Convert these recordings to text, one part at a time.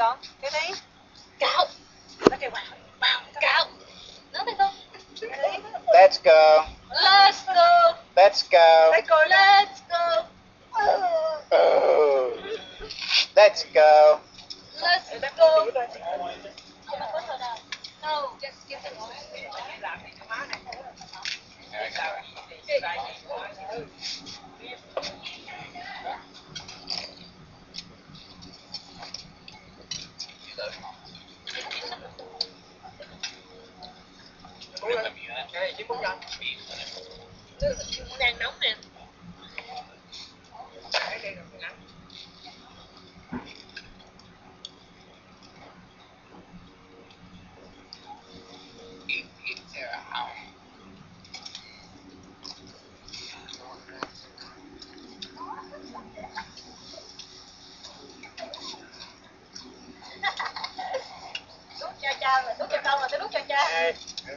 con. Cái đi. Cậu. Nó kêu vào. Cậu. Nói đi con. Let's go. Let's go. Let's go. Lấy coi Let's go. Oh. Let's go. Let's go. No, just give it one. Đang nóng nè. Đút cho cha rồi, đút cho con rồi, tôi đút cho cha.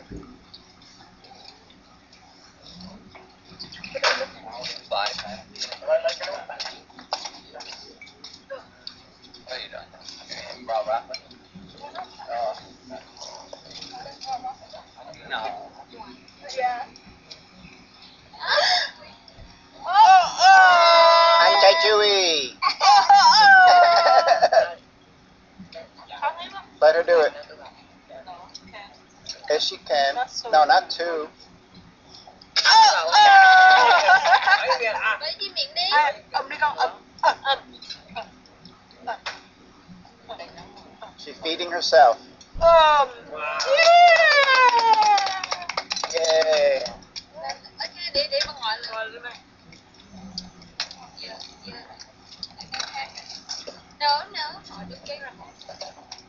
Anh trai Chewy. Let her do it. Yes, she can. No, not two. Với miệng đi. Ôm đi con, ôm. She's feeding herself. Ôm. Yay. Ok, để bà ngồi lên. No, no. Ngồi được cái rồi.